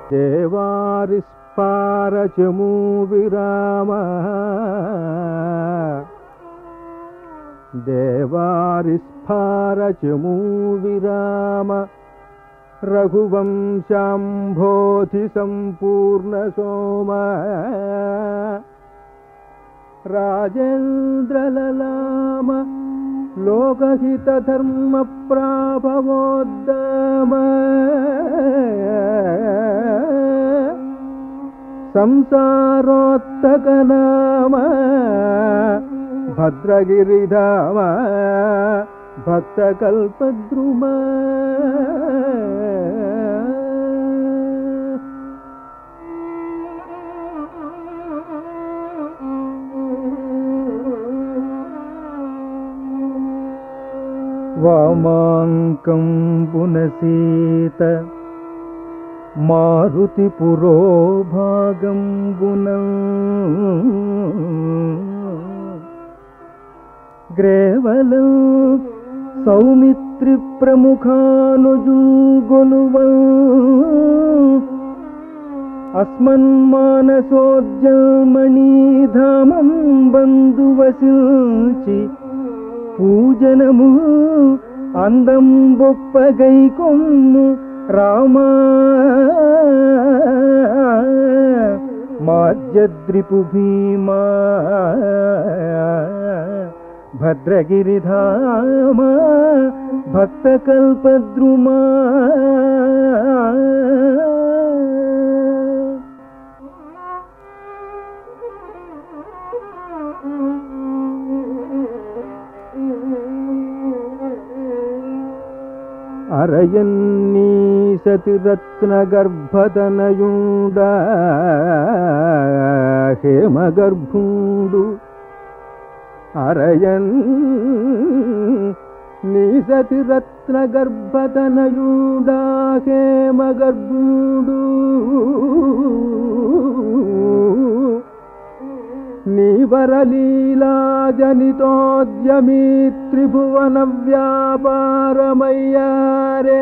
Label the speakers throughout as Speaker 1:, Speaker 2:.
Speaker 1: దేవారిస్పారచము విరామ దేవారిస్పారచము విరామ రఘువంశాంభోధి సంపూర్ణ సోమ రాజేంద్రలలామ లోకహిత ధర్మ ప్రాభవోద్దమ సంసారోత్తక నామ భద్రగిరిధామ భక్త కల్పద్రుమ వామాంకం పునసీత మారుతి పురోభాగం గుణం గ్రేవలం సౌమిత్రి ప్రముఖానుజుగొలువం అస్మన్మానసోజ్జల్మణీధామం బంధువసిల్చి పూజనము అందం బొప్పగైకొమ్ము రామా మాజ్యద్రిపు భీమా భద్రగిరిధామ భక్త కల్పద్రుమా అరయన్నీ సతిరత్న గర్భతనయుండ హేమగర్భుండు అరయన్ నీ సతిరత్న గర్భతనయుండ హేమగర్భుండు నీవరలీలా జనితోద్యమీ త్రిభువన వ్యాపారమయ్యారే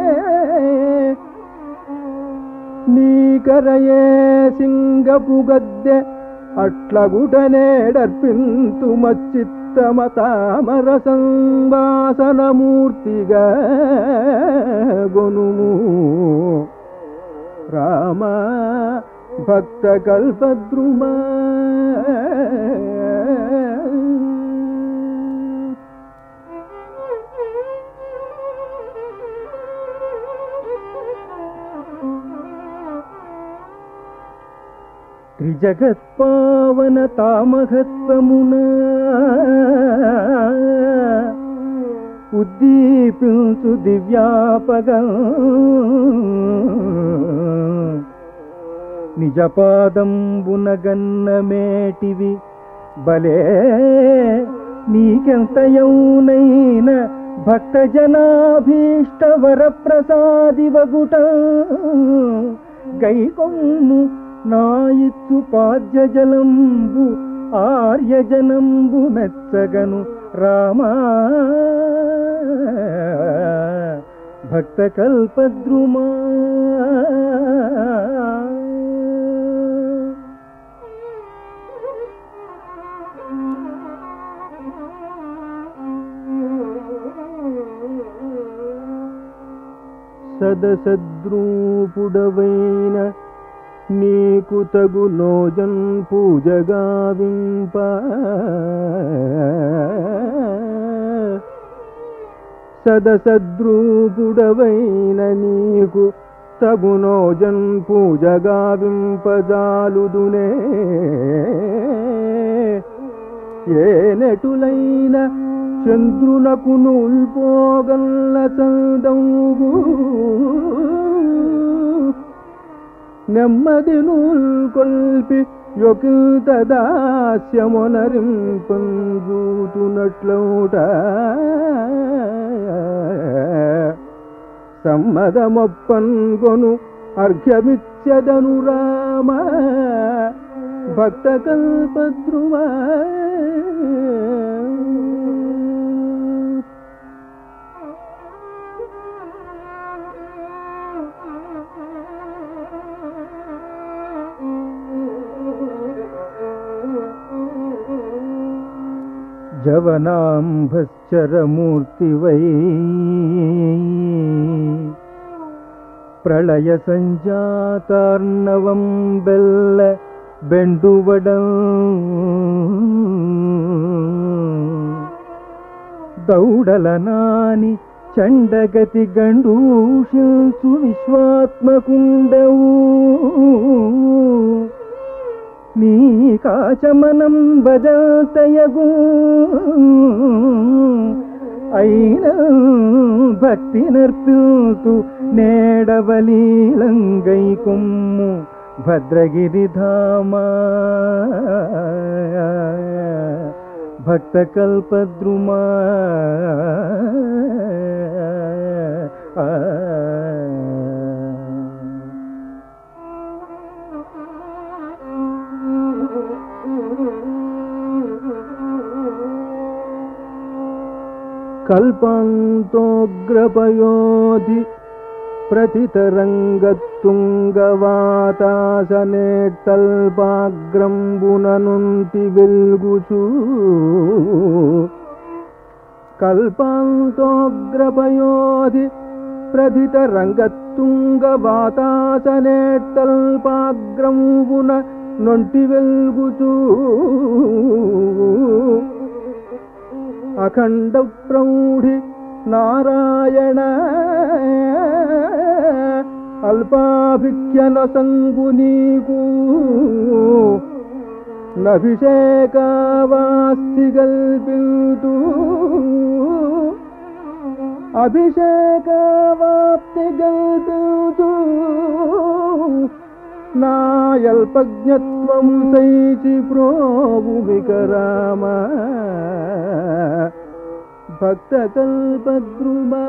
Speaker 1: నీకరయే సింగపు గద్దె అట్లగుటనేడర్పింతు మచ్చిత్తమ తామర సంవాసనమూర్తిగా గొనుము రామ భక్త కల్పద్రుమా త్రిజగత్పావన తామహత్వమున ఉద్దీపించు దివ్యాపగం నిజపాదంబునగన్నమేటివి బలే నీకెంతయౌనైన భక్తజనాభీష్ట వరప్రసాదివగుట గైకొమ్ము నాయిత్తు పాద్యజలంబు ఆర్యజనంబు మెచ్చగను రామా భక్త కల్పద్రుమా సదసద్రూపుడవైన నీకు తగు నోజన్ పూజగావింప సదసద్రూపుడవైన నీకు తగు నోజన్ పూజగావింపజాలుదునే ఏ నెటులైన చంద్రునకు నూల్పోగల్ల చందౌగు నెమ్మది నూల్కొల్పి యొకింత దాస్యమొనరింపంజూతునట్లౌట సమ్మదమొప్పన్గొను అర్ఘ్యమిచ్చదను రామ భక్త కల్పద్రుమా జవనాంభశ్చరమూర్తివై ప్రళయ సంజాతార్ణవం బెల్ల బెండువడం దౌడలనాని చండగతి గండూషిల్చు విశ్వాత్మకుండవు నీ కాచమనం బదల్తయగు అయిన భక్తి నర్పిల్తు నేడవలీలంగై కొమ్ము భద్రగిరిధామా భక్త కల్పద్రుమా కల్పాంతోగ్రపయోధి ప్రతితరంగతుంగవాతాసనేట్టల్పాగ్రంబుననుంటి వెల్గుచూ కల్పాంతోగ్రపయోధి ప్రతితరంగతుంగవాతాసనేట్టల్పాగ్రంబున నొంటి వెల్గుచూ అఖండ ప్రౌఢి నారాయణ అల్పాభిఖ్యన సంగు నీకు నభిషేకావాస్తి గల్పిల్తూ అభిషేకావాప్తి గల్పిల్తూ నాయల్పజ్ఞత్వము సైచి ప్రోభుమిక రామ భక్త కల్పద్రుమా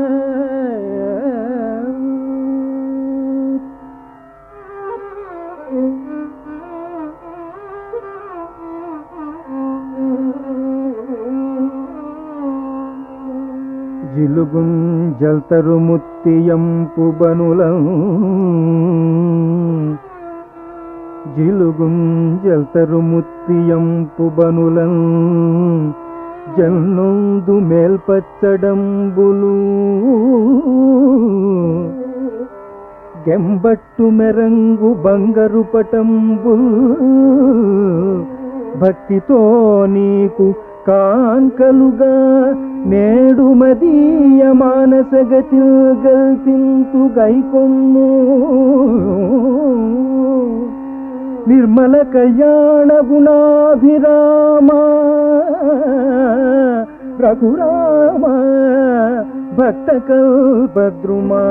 Speaker 1: జిలుగుంజల్తరు ముత్తియంపు బనులం జిలుగుంజల్తరు ముత్తియంపు బనులం జన్నొందు మేల్పచ్చడంబులు గెంబట్టు మెరంగు బంగరు పటంబుల్ భక్తితో నీకు కాంకలుగా నేడు మదీయ మానసగతి గల్పింతు గైకొమ్ము నిర్మల కళ్యాణ గుణాభిరామ రఘురామ భక్త కల్పద్రుమా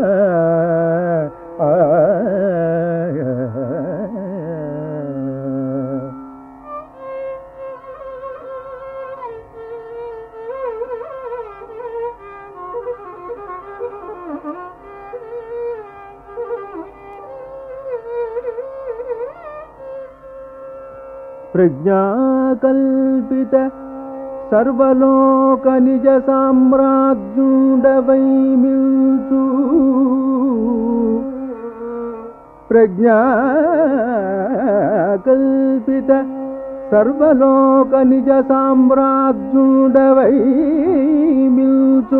Speaker 1: ప్రజ్ఞాకల్పిత సర్వలోక నిజ సామ్రాజ్యుడవై మిల్చు ప్రజ్ఞాకల్పిత సర్వలోక నిజ సామ్రాజ్యుడవై మిల్చు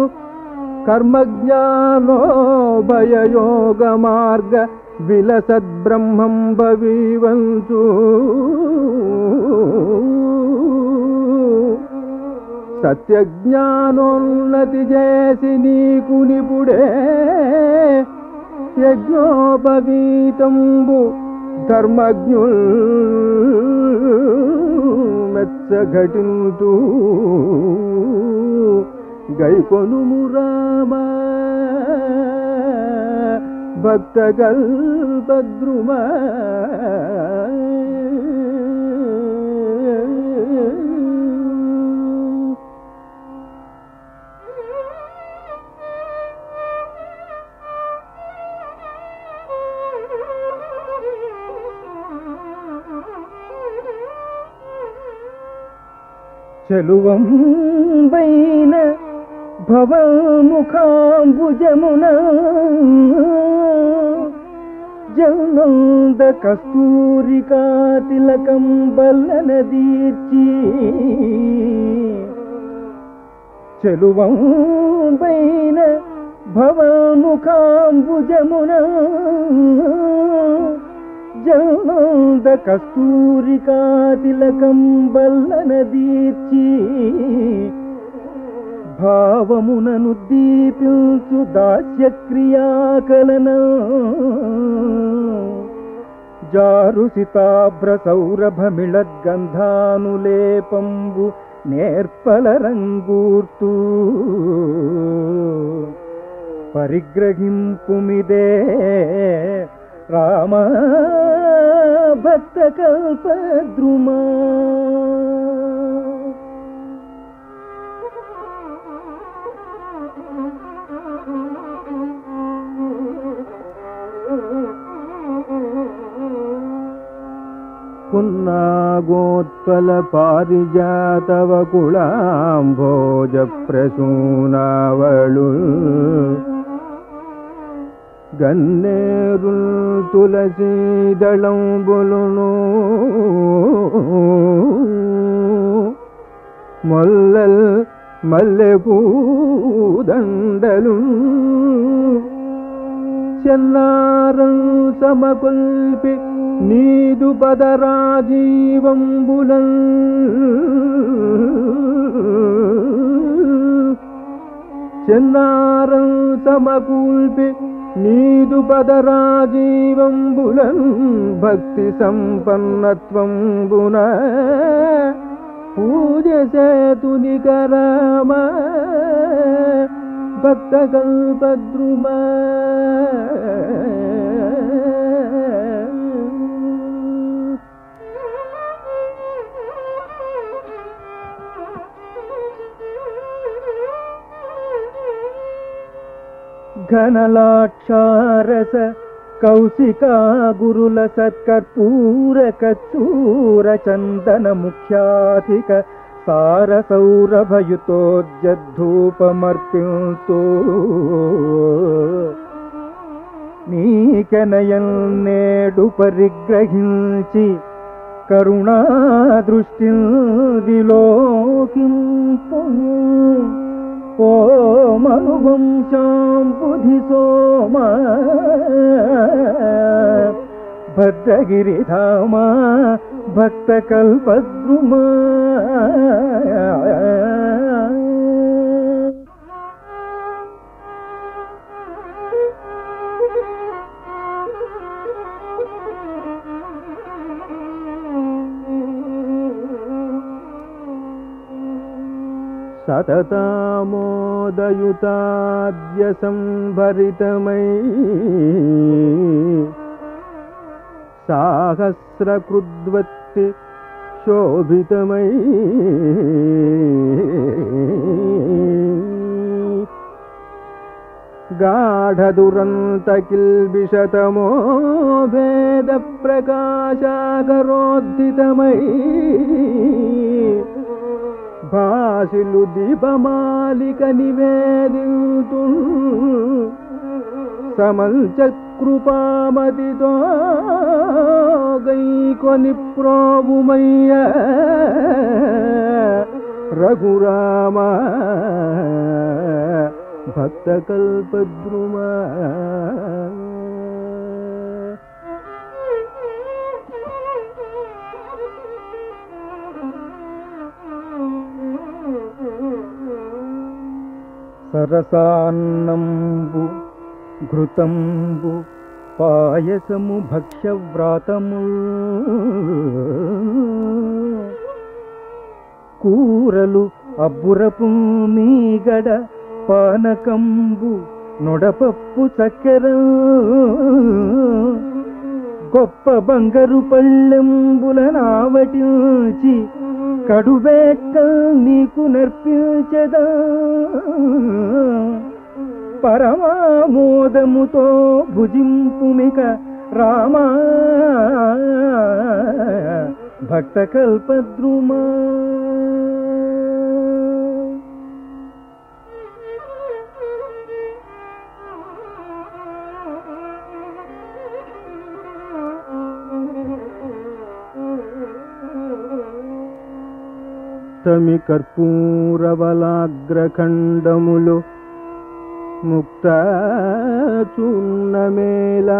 Speaker 1: కర్మజ్ఞానోభయయోగ మార్గ విలసద్బ్రహ్మం భవివంచు సత్యజ్ఞానోన్నతి చేసి నీకు నిపుడే యజ్ఞోపవీతంబు ధర్మజ్ఞుల్ మెచ్చఘటింతు గైకొనుము రామ భక్త కల్పద్రుమా చలువం వైన భవముఖాంబుజమున జనంద కస్తూరికా తిలకం బల్లన దీర్చి చెలువంబైన భవముఖాంబుజమున జల్నంద కస్తూరికా తిలకం బల్లన దీర్చి భావమునను దీపించు దాస్యక్రియాకలన జారు సితాభ్ర సౌరభమిళద్గంధానులేపంబు నేర్పల రంగూర్తూ పరిగ్రహింపుమిదే రామ భక్త కల్పద్రుమా. పున్నాగోత్పల పారిజాతవకుళాంభోజ ప్రసూనావళు గన్నేరుల్ తులసీదళంబులును మొల్లల్ మల్లెపూదండలు చెన్నారం సమకుల్పి నీదు పదరాజీవంబులం చెన్నారం సమకూల్పి నీదు పదరాజీవంబులం భక్తి సంపన్నత్వంబున పూజ సేతునిక రామ భక్త కల్పద్రుమా. ఘనలాక్షారస కౌశికా గురుల సత్కర్పూర కచ్చూర చందన ముఖ్యాధిక సార సౌరభయుతోజ్జద్ధూపమర్పిల్తో నీకెనయం నేడు పరిగ్రహించి కరుణా దృష్టి విలోకింపు ఓ మనువంశాంబుధి సోమ భద్రగిరిధామ భక్త కల్పద్రుమా. సతతామోదయుతాద్య సంభరితమై సాహస్రకృద్వత్తి శోభితమై గాఢదురంత కిల్బిషతమో భేద ప్రకాశాకరోద్ధితమై భాసిలు దీపమాలిక నివేదింతు సమంచకృపామతితో గైకొని ప్రోభుమయ్య రఘురామ భక్త కల్పద్రుమా. సరసాన్నంబు ఘృతంబు పాయసము భక్ష్యవ్రాతము కూరలు అబ్బురపు మీగడ పానకంబు నొడపప్పు చక్కెర గొప్ప బంగారు పళ్ళెంబుల నావటించి కడువేట్ట నీకు నర్పించదా పరమామోదముతో భుజింపుమిక రామా భక్త కల్పద్రుమా. అష్టమి కర్పూరవలాగ్రఖండములు ముక్త చూర్ణమేళా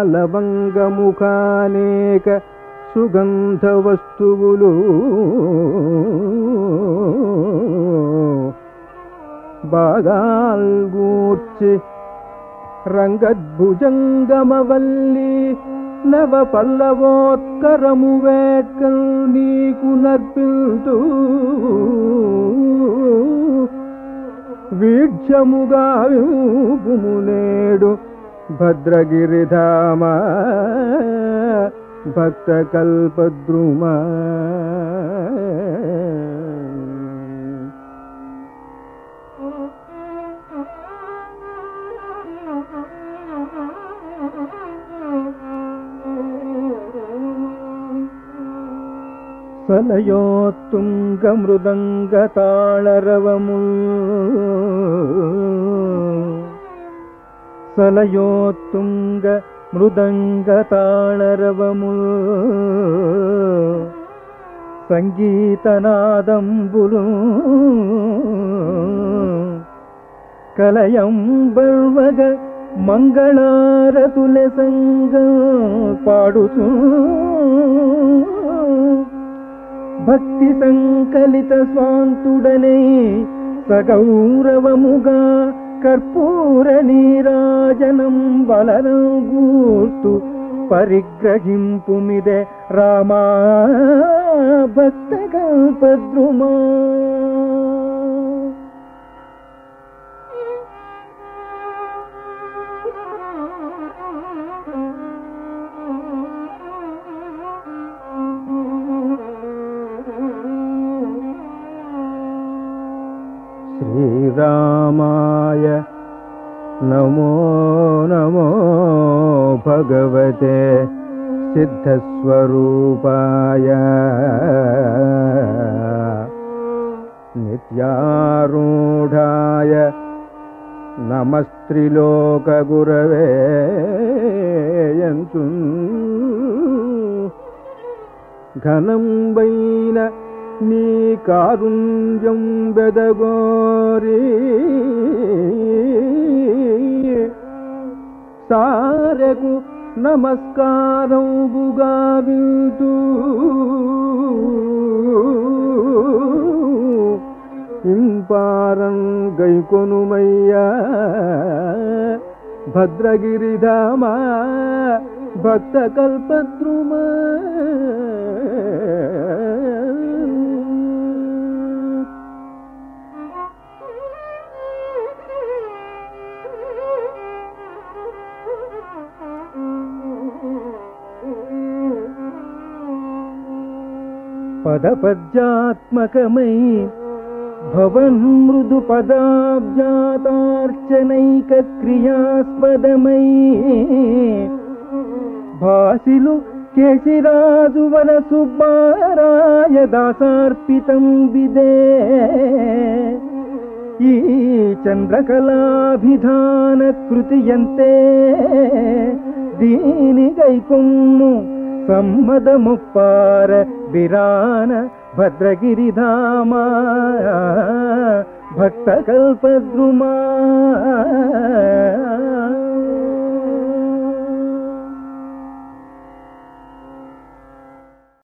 Speaker 1: లవంగముఖానేక సుగంధ వస్తువులు బాగాల్గూర్చి రంగద్భుజంగమవల్లి నవ పల్లవోత్కరము వేట్కల్ నీకు నర్పిల్తూ వీక్షముగా విమునేడు భద్రగిరిధామ భక్త కల్పద్రుమా. సలయోత్తుంగ మృదంగ తాళరవము సలయోత్తుంగ మృదంగ తాళరవము సంగీతనాదంబులు కలయం బర్వగ మంగళారతుల సంగ పాడుతూ భక్తి సంకలిత స్వాంతుడనే సగౌరవముగా కర్పూర నీరాజనం వలనగూర్తు పరిగ్రహింపుమిదే రామా భక్త కల్పద్రుమా. శ్రీరామాయ నమో నమో భగవతే సిద్ధస్వరూపాయ నిత్యారూఢాయ నమస్త్రిలోకగురవే యంచు ఘనంబైన నీ కారుణ్యం బెదగోరి సారెకు నమస్కారంబుగా వింటూ ఇంపారం గైకొనుమయ్యా భద్రగిరిధామ భక్త కల్పద్రుమా. పదపద్యాత్మకమై భవన్మృదు పదాబ్జాతార్చనైక క్రియాస్పదమై భాసిలు కేశిరాజు వన సుబ్బారాయ దాసార్పితం విదే ఈ చంద్రకళాభిధాన కృతియంతే దీని గైకొమ్ము సమ్మదముప్పార విరాన భద్రగిరిధామ భక్త కల్పద్రుమా.